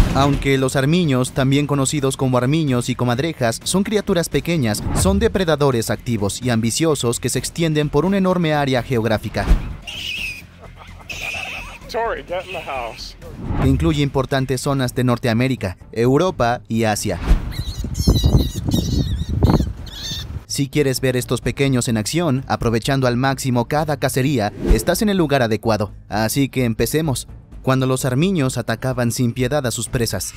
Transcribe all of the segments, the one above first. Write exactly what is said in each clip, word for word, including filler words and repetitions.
Aunque los armiños, también conocidos como armiños y comadrejas, son criaturas pequeñas, son depredadores activos y ambiciosos que se extienden por una enorme área geográfica, que incluye importantes zonas de Norteamérica, Europa y Asia. Si quieres ver estos pequeños en acción, aprovechando al máximo cada cacería, estás en el lugar adecuado. Así que empecemos. Cuando los armiños atacaban sin piedad a sus presas.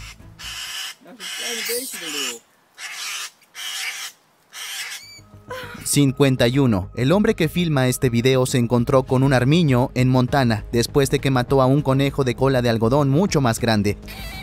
cincuenta y uno. El hombre que filma este video se encontró con un armiño en Montana después de que mató a un conejo de cola de algodón mucho más grande.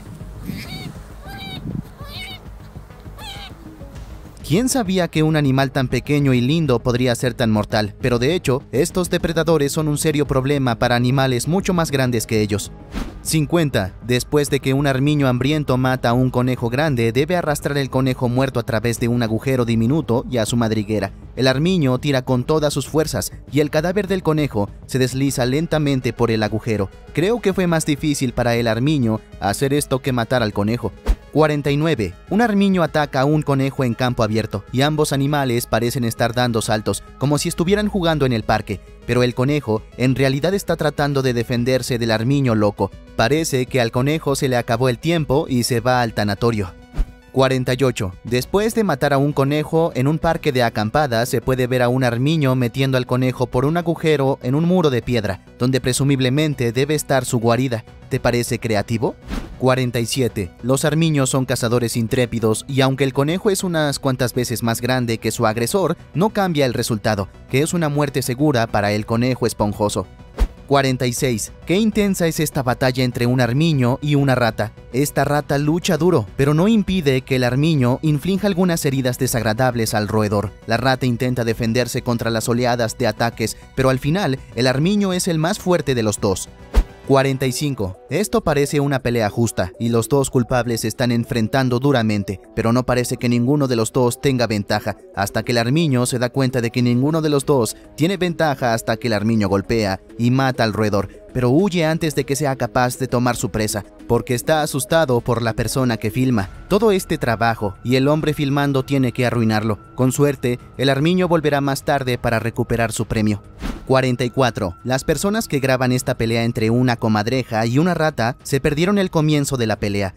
¿Quién sabía que un animal tan pequeño y lindo podría ser tan mortal? Pero de hecho, estos depredadores son un serio problema para animales mucho más grandes que ellos. cincuenta. Después de que un armiño hambriento mata a un conejo grande, debe arrastrar el conejo muerto a través de un agujero diminuto y a su madriguera. El armiño tira con todas sus fuerzas y el cadáver del conejo se desliza lentamente por el agujero. Creo que fue más difícil para el armiño hacer esto que matar al conejo. cuarenta y nueve. Un armiño ataca a un conejo en campo abierto y ambos animales parecen estar dando saltos, como si estuvieran jugando en el parque, pero el conejo en realidad está tratando de defenderse del armiño loco. Parece que al conejo se le acabó el tiempo y se va al tanatorio. cuarenta y ocho. Después de matar a un conejo en un parque de acampada, se puede ver a un armiño metiendo al conejo por un agujero en un muro de piedra, donde presumiblemente debe estar su guarida. ¿Te parece creativo? cuarenta y siete. Los armiños son cazadores intrépidos y aunque el conejo es unas cuantas veces más grande que su agresor, no cambia el resultado, que es una muerte segura para el conejo esponjoso. cuarenta y seis. Qué intensa es esta batalla entre un armiño y una rata. Esta rata lucha duro, pero no impide que el armiño inflinja algunas heridas desagradables al roedor. La rata intenta defenderse contra las oleadas de ataques, pero al final, el armiño es el más fuerte de los dos. cuarenta y cinco. Esto parece una pelea justa y los dos culpables se están enfrentando duramente, pero no parece que ninguno de los dos tenga ventaja, hasta que el armiño se da cuenta de que ninguno de los dos tiene ventaja hasta que el armiño golpea y mata al roedor, pero huye antes de que sea capaz de tomar su presa, porque está asustado por la persona que filma. Todo este trabajo y el hombre filmando tiene que arruinarlo. Con suerte, el armiño volverá más tarde para recuperar su premio. cuarenta y cuatro. Las personas que graban esta pelea entre una comadreja y una rata se perdieron el comienzo de la pelea.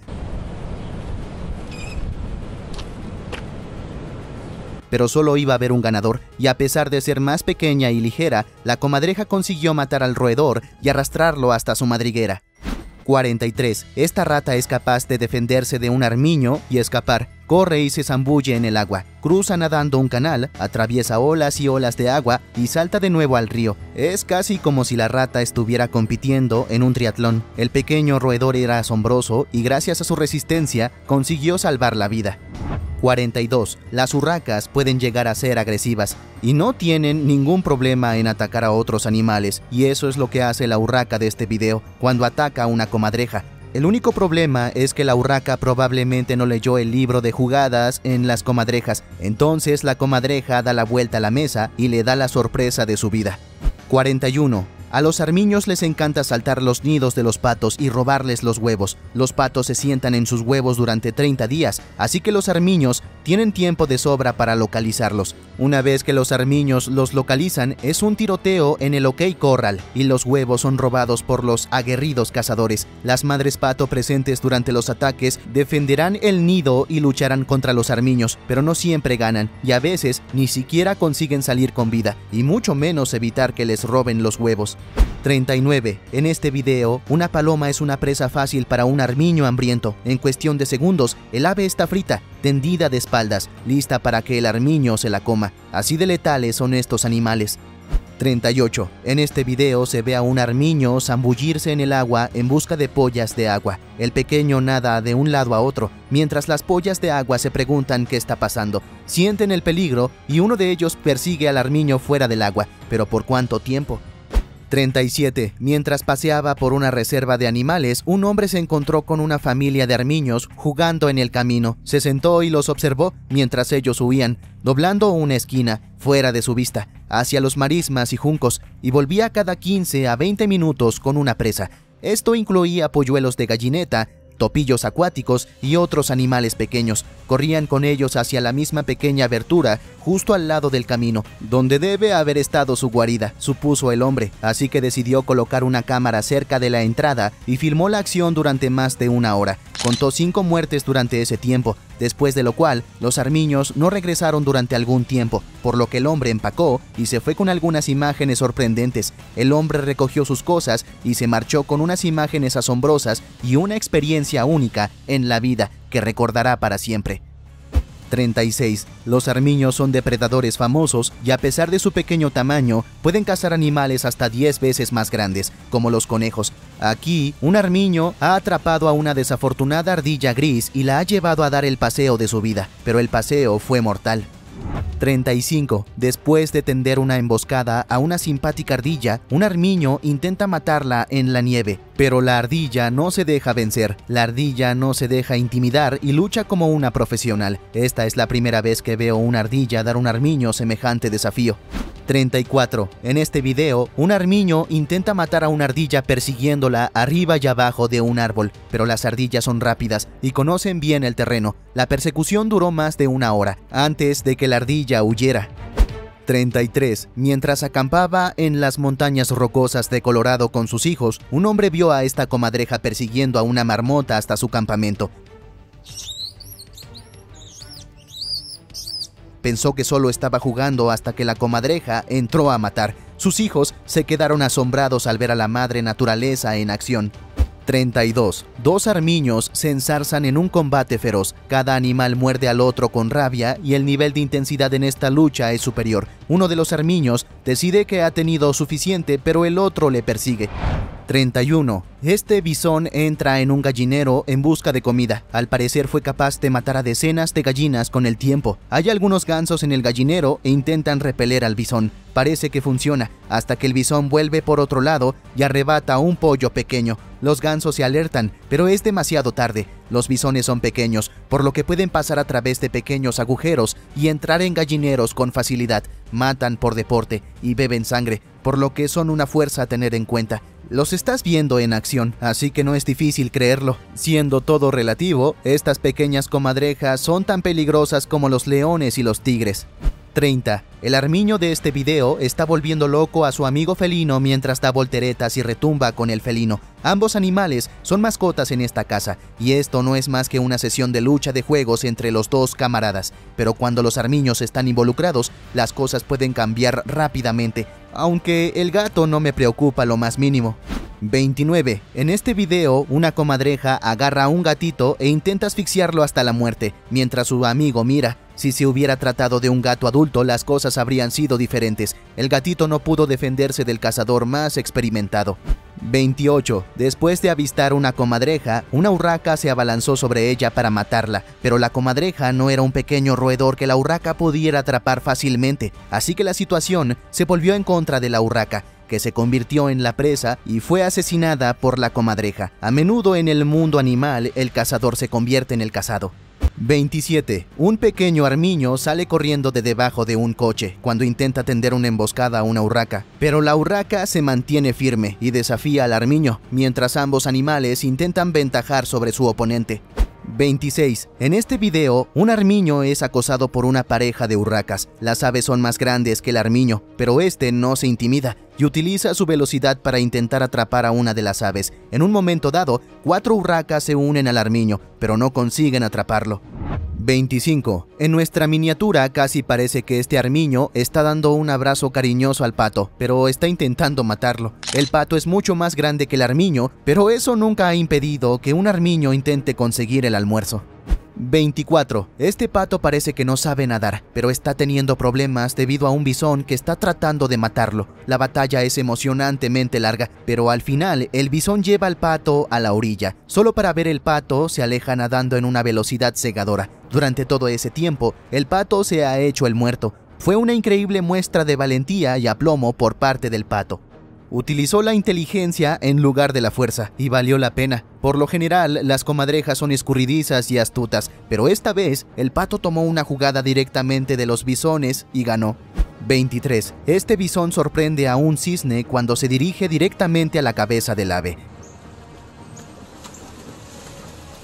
Pero solo iba a haber un ganador, y a pesar de ser más pequeña y ligera, la comadreja consiguió matar al roedor y arrastrarlo hasta su madriguera. cuarenta y tres. Esta rata es capaz de defenderse de un armiño y escapar. Corre y se zambulle en el agua. Cruza nadando un canal, atraviesa olas y olas de agua y salta de nuevo al río. Es casi como si la rata estuviera compitiendo en un triatlón. El pequeño roedor era asombroso y gracias a su resistencia consiguió salvar la vida. cuarenta y dos. Las urracas pueden llegar a ser agresivas y no tienen ningún problema en atacar a otros animales, y eso es lo que hace la urraca de este video cuando ataca a una comadreja. El único problema es que la urraca probablemente no leyó el libro de jugadas en las comadrejas, entonces la comadreja da la vuelta a la mesa y le da la sorpresa de su vida. cuarenta y uno. A los armiños les encanta saltar los nidos de los patos y robarles los huevos. Los patos se sientan en sus huevos durante treinta días, así que los armiños tienen tiempo de sobra para localizarlos. Una vez que los armiños los localizan, es un tiroteo en el OK Corral y los huevos son robados por los aguerridos cazadores. Las madres pato presentes durante los ataques defenderán el nido y lucharán contra los armiños, pero no siempre ganan y a veces ni siquiera consiguen salir con vida, y mucho menos evitar que les roben los huevos. treinta y nueve. En este video, una paloma es una presa fácil para un armiño hambriento. En cuestión de segundos, el ave está frita, tendida de espaldas, lista para que el armiño se la coma. Así de letales son estos animales. treinta y ocho. En este video se ve a un armiño zambullirse en el agua en busca de pollas de agua. El pequeño nada de un lado a otro, mientras las pollas de agua se preguntan qué está pasando. Sienten el peligro y uno de ellos persigue al armiño fuera del agua. ¿Pero por cuánto tiempo? treinta y siete. Mientras paseaba por una reserva de animales, un hombre se encontró con una familia de armiños jugando en el camino. Se sentó y los observó mientras ellos huían, doblando una esquina, fuera de su vista, hacia los marismas y juncos, y volvía cada quince a veinte minutos con una presa. Esto incluía polluelos de gallineta, topillos acuáticos y otros animales pequeños. Corrían con ellos hacia la misma pequeña abertura, justo al lado del camino, donde debe haber estado su guarida, supuso el hombre, así que decidió colocar una cámara cerca de la entrada y filmó la acción durante más de una hora. Contó cinco muertes durante ese tiempo, después de lo cual los armiños no regresaron durante algún tiempo, por lo que el hombre empacó y se fue con algunas imágenes sorprendentes. El hombre recogió sus cosas y se marchó con unas imágenes asombrosas y una experiencia única en la vida que recordará para siempre. treinta y seis. Los armiños son depredadores famosos y a pesar de su pequeño tamaño, pueden cazar animales hasta diez veces más grandes, como los conejos. Aquí, un armiño ha atrapado a una desafortunada ardilla gris y la ha llevado a dar el paseo de su vida, pero el paseo fue mortal. treinta y cinco. Después de tender una emboscada a una simpática ardilla, un armiño intenta matarla en la nieve, pero la ardilla no se deja vencer. La ardilla no se deja intimidar y lucha como una profesional. Esta es la primera vez que veo una ardilla dar a un armiño semejante desafío. treinta y cuatro. En este video, un armiño intenta matar a una ardilla persiguiéndola arriba y abajo de un árbol, pero las ardillas son rápidas y conocen bien el terreno. La persecución duró más de una hora, antes de que la ardilla huyera. treinta y tres. Mientras acampaba en las montañas rocosas de Colorado con sus hijos, un hombre vio a esta comadreja persiguiendo a una marmota hasta su campamento. Pensó que solo estaba jugando hasta que la comadreja entró a matar. Sus hijos se quedaron asombrados al ver a la madre naturaleza en acción. treinta y dos. Dos armiños se enzarzan en un combate feroz. Cada animal muerde al otro con rabia y el nivel de intensidad en esta lucha es superior. Uno de los armiños decide que ha tenido suficiente, pero el otro le persigue. treinta y uno. Este bisón entra en un gallinero en busca de comida. Al parecer fue capaz de matar a decenas de gallinas con el tiempo. Hay algunos gansos en el gallinero e intentan repeler al bisón. Parece que funciona, hasta que el bisón vuelve por otro lado y arrebata un pollo pequeño. Los gansos se alertan, pero es demasiado tarde. Los bisones son pequeños, por lo que pueden pasar a través de pequeños agujeros y entrar en gallineros con facilidad. Matan por deporte y beben sangre, por lo que son una fuerza a tener en cuenta. Los estás viendo en acción, así que no es difícil creerlo. Siendo todo relativo, estas pequeñas comadrejas son tan peligrosas como los leones y los tigres. treinta. El armiño de este video está volviendo loco a su amigo felino mientras da volteretas y retumba con el felino. Ambos animales son mascotas en esta casa, y esto no es más que una sesión de lucha de juegos entre los dos camaradas. Pero cuando los armiños están involucrados, las cosas pueden cambiar rápidamente, aunque el gato no me preocupa lo más mínimo. veintinueve. En este video, una comadreja agarra a un gatito e intenta asfixiarlo hasta la muerte, mientras su amigo mira. Si se hubiera tratado de un gato adulto, las cosas habrían sido diferentes. El gatito no pudo defenderse del cazador más experimentado. veintiocho. Después de avistar una comadreja, una urraca se abalanzó sobre ella para matarla, pero la comadreja no era un pequeño roedor que la urraca pudiera atrapar fácilmente, así que la situación se volvió en contra de la urraca, que se convirtió en la presa y fue asesinada por la comadreja. A menudo en el mundo animal, el cazador se convierte en el cazado. veintisiete. Un pequeño armiño sale corriendo de debajo de un coche cuando intenta tender una emboscada a una urraca, pero la urraca se mantiene firme y desafía al armiño, mientras ambos animales intentan ventajar sobre su oponente. veintiséis. En este video, un armiño es acosado por una pareja de urracas. Las aves son más grandes que el armiño, pero este no se intimida y utiliza su velocidad para intentar atrapar a una de las aves. En un momento dado, cuatro urracas se unen al armiño, pero no consiguen atraparlo. veinticinco. En nuestra miniatura casi parece que este armiño está dando un abrazo cariñoso al pato, pero está intentando matarlo. El pato es mucho más grande que el armiño, pero eso nunca ha impedido que un armiño intente conseguir el almuerzo. veinticuatro. Este pato parece que no sabe nadar, pero está teniendo problemas debido a un bisón que está tratando de matarlo. La batalla es emocionantemente larga, pero al final el bisón lleva al pato a la orilla. Solo para ver el pato se aleja nadando en una velocidad cegadora. Durante todo ese tiempo, el pato se ha hecho el muerto. Fue una increíble muestra de valentía y aplomo por parte del pato. Utilizó la inteligencia en lugar de la fuerza, y valió la pena. Por lo general, las comadrejas son escurridizas y astutas, pero esta vez, el pato tomó una jugada directamente de los bisones y ganó. veintitrés. Este bisón sorprende a un cisne cuando se dirige directamente a la cabeza del ave.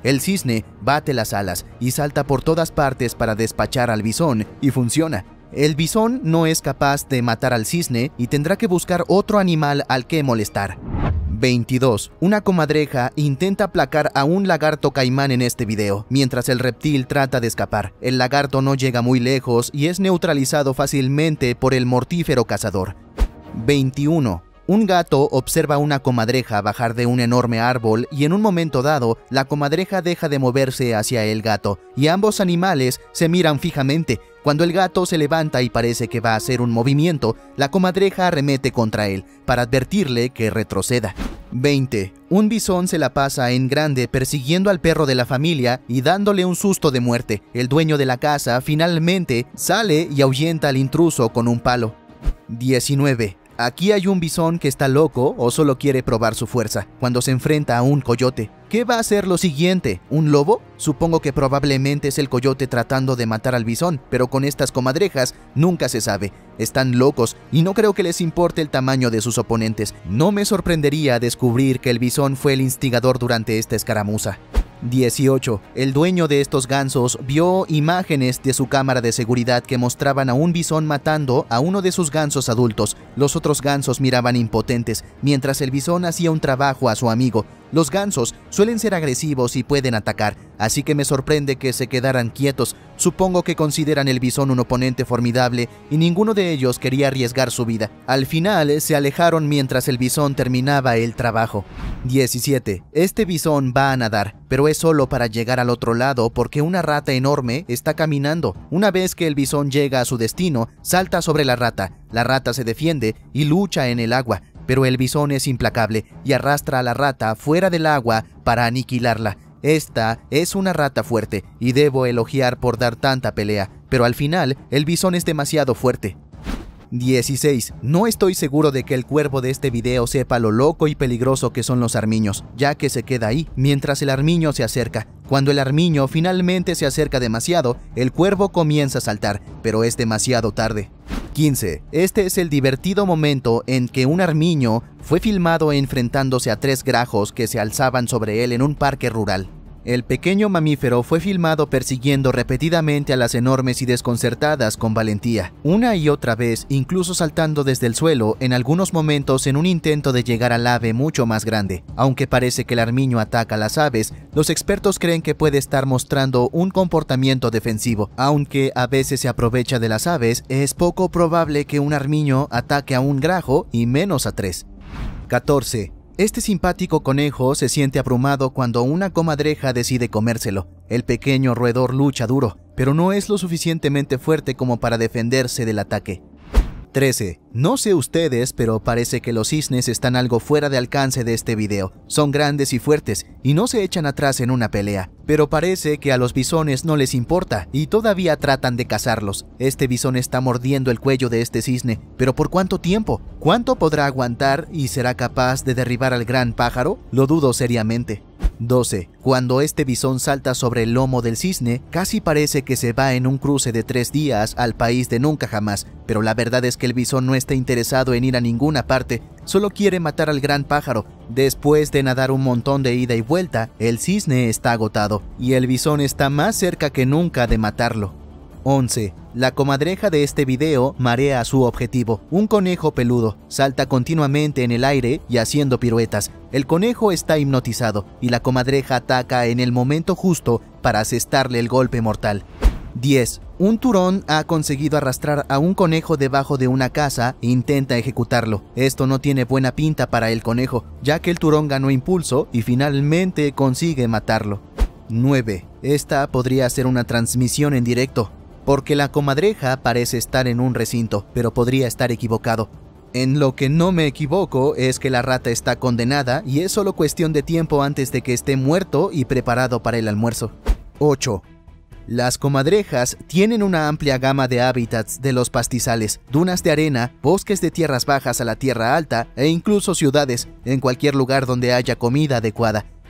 El cisne bate las alas y salta por todas partes para despachar al bisón, y funciona. El bisón no es capaz de matar al cisne y tendrá que buscar otro animal al que molestar. veintidós. Una comadreja intenta aplacar a un lagarto caimán en este video, mientras el reptil trata de escapar. El lagarto no llega muy lejos y es neutralizado fácilmente por el mortífero cazador. veintiuno. Un gato observa a una comadreja bajar de un enorme árbol y en un momento dado, la comadreja deja de moverse hacia el gato y ambos animales se miran fijamente. Cuando el gato se levanta y parece que va a hacer un movimiento, la comadreja arremete contra él para advertirle que retroceda. veinte. Un bisón se la pasa en grande persiguiendo al perro de la familia y dándole un susto de muerte. El dueño de la casa finalmente sale y ahuyenta al intruso con un palo. diecinueve. Aquí hay un bisón que está loco o solo quiere probar su fuerza cuando se enfrenta a un coyote. ¿Qué va a hacer lo siguiente? ¿Un lobo? Supongo que probablemente es el coyote tratando de matar al bisón, pero con estas comadrejas nunca se sabe. Están locos y no creo que les importe el tamaño de sus oponentes. No me sorprendería descubrir que el bisón fue el instigador durante esta escaramuza. dieciocho. El dueño de estos gansos vio imágenes de su cámara de seguridad que mostraban a un bisón matando a uno de sus gansos adultos. Los otros gansos miraban impotentes, mientras el bisón hacía un trabajo a su amigo. Los gansos suelen ser agresivos y pueden atacar, así que me sorprende que se quedaran quietos. Supongo que consideran el bisón un oponente formidable y ninguno de ellos quería arriesgar su vida. Al final se alejaron mientras el bisón terminaba el trabajo. diecisiete. Este bisón va a nadar, pero es solo para llegar al otro lado porque una rata enorme está caminando. Una vez que el bisón llega a su destino, salta sobre la rata. La rata se defiende y lucha en el agua, pero el bisón es implacable y arrastra a la rata fuera del agua para aniquilarla. Esta es una rata fuerte y debo elogiar por dar tanta pelea, pero al final el bisón es demasiado fuerte. dieciséis. No estoy seguro de que el cuervo de este video sepa lo loco y peligroso que son los armiños, ya que se queda ahí mientras el armiño se acerca. Cuando el armiño finalmente se acerca demasiado, el cuervo comienza a saltar, pero es demasiado tarde. quince. Este es el divertido momento en que un armiño fue filmado enfrentándose a tres grajos que se alzaban sobre él en un parque rural. El pequeño mamífero fue filmado persiguiendo repetidamente a las enormes y desconcertadas con valentía, una y otra vez, incluso saltando desde el suelo en algunos momentos en un intento de llegar al ave mucho más grande. Aunque parece que el armiño ataca a las aves, los expertos creen que puede estar mostrando un comportamiento defensivo. Aunque a veces se aprovecha de las aves, es poco probable que un armiño ataque a un grajo y menos a tres. catorce. Este simpático conejo se siente abrumado cuando una comadreja decide comérselo. El pequeño roedor lucha duro, pero no es lo suficientemente fuerte como para defenderse del ataque. trece. No sé ustedes, pero parece que los cisnes están algo fuera de alcance de este video. Son grandes y fuertes, y no se echan atrás en una pelea. Pero parece que a los bisones no les importa, y todavía tratan de cazarlos. Este bisón está mordiendo el cuello de este cisne, pero ¿por cuánto tiempo? ¿Cuánto podrá aguantar y será capaz de derribar al gran pájaro? Lo dudo seriamente. doce. Cuando este bisón salta sobre el lomo del cisne, casi parece que se va en un cruce de tres días al país de nunca jamás, pero la verdad es que el bisón no está interesado en ir a ninguna parte, solo quiere matar al gran pájaro. Después de nadar un montón de ida y vuelta, el cisne está agotado, y el bisón está más cerca que nunca de matarlo. once. La comadreja de este video marea a su objetivo, un conejo peludo. Salta continuamente en el aire y haciendo piruetas. El conejo está hipnotizado y la comadreja ataca en el momento justo para asestarle el golpe mortal. diez. Un turón ha conseguido arrastrar a un conejo debajo de una casa e intenta ejecutarlo. Esto no tiene buena pinta para el conejo, ya que el turón ganó impulso y finalmente consigue matarlo. nueve. Esta podría ser una transmisión en directo, porque la comadreja parece estar en un recinto, pero podría estar equivocado. En lo que no me equivoco es que la rata está condenada y es solo cuestión de tiempo antes de que esté muerto y preparado para el almuerzo. ocho. Las comadrejas tienen una amplia gama de hábitats de los pastizales, dunas de arena, bosques de tierras bajas a la tierra alta e incluso ciudades, en cualquier lugar donde haya comida adecuada.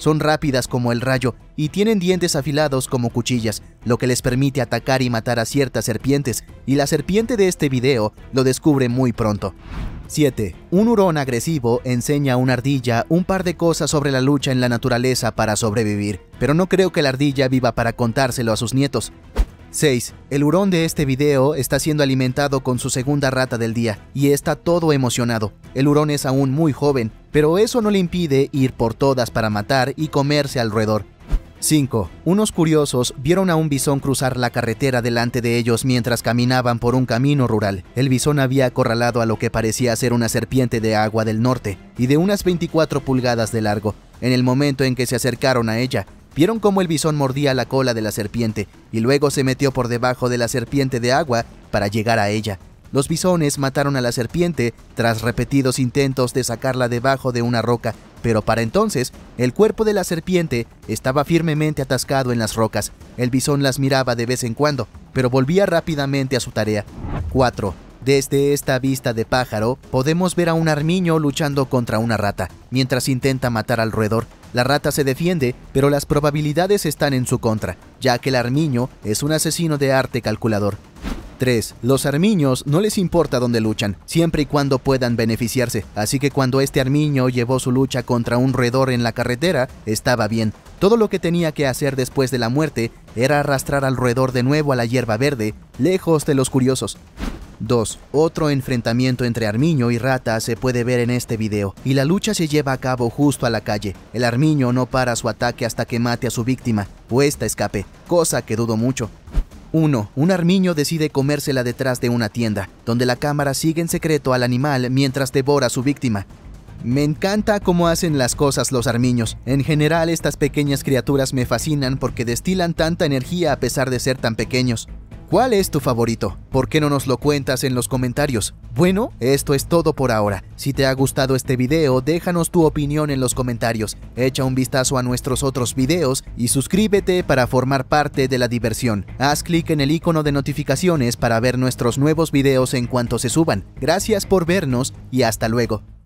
son rápidas como el rayo y tienen dientes afilados como cuchillas, lo que les permite atacar y matar a ciertas serpientes, y la serpiente de este video lo descubre muy pronto. siete. Un hurón agresivo enseña a una ardilla un par de cosas sobre la lucha en la naturaleza para sobrevivir, pero no creo que la ardilla viva para contárselo a sus nietos. seis. El hurón de este video está siendo alimentado con su segunda rata del día y está todo emocionado. El hurón es aún muy joven, pero eso no le impide ir por todas para matar y comerse al roedor. cinco. Unos curiosos vieron a un bisón cruzar la carretera delante de ellos mientras caminaban por un camino rural. El bisón había acorralado a lo que parecía ser una serpiente de agua del norte y de unas veinticuatro pulgadas de largo. En el momento en que se acercaron a ella, vieron cómo el bisón mordía la cola de la serpiente y luego se metió por debajo de la serpiente de agua para llegar a ella. Los bisones mataron a la serpiente tras repetidos intentos de sacarla debajo de una roca, pero para entonces el cuerpo de la serpiente estaba firmemente atascado en las rocas. El bisón las miraba de vez en cuando, pero volvía rápidamente a su tarea. cuatro. Desde esta vista de pájaro, podemos ver a un armiño luchando contra una rata, mientras intenta matar al roedor. La rata se defiende, pero las probabilidades están en su contra, ya que el armiño es un asesino de arte calculador. tres. Los armiños no les importa dónde luchan, siempre y cuando puedan beneficiarse, así que cuando este armiño llevó su lucha contra un roedor en la carretera, estaba bien. Todo lo que tenía que hacer después de la muerte era arrastrar al roedor de nuevo a la hierba verde, lejos de los curiosos. dos. Otro enfrentamiento entre armiño y rata se puede ver en este video, y la lucha se lleva a cabo justo a la calle. El armiño no para su ataque hasta que mate a su víctima, o ésta escape, cosa que dudo mucho. uno. Un armiño decide comérsela detrás de una tienda, donde la cámara sigue en secreto al animal mientras devora a su víctima. Me encanta cómo hacen las cosas los armiños. En general, estas pequeñas criaturas me fascinan porque destilan tanta energía a pesar de ser tan pequeños. ¿Cuál es tu favorito? ¿Por qué no nos lo cuentas en los comentarios? Bueno, esto es todo por ahora. Si te ha gustado este video, déjanos tu opinión en los comentarios. Echa un vistazo a nuestros otros videos y suscríbete para formar parte de la diversión. Haz clic en el icono de notificaciones para ver nuestros nuevos videos en cuanto se suban. Gracias por vernos y hasta luego.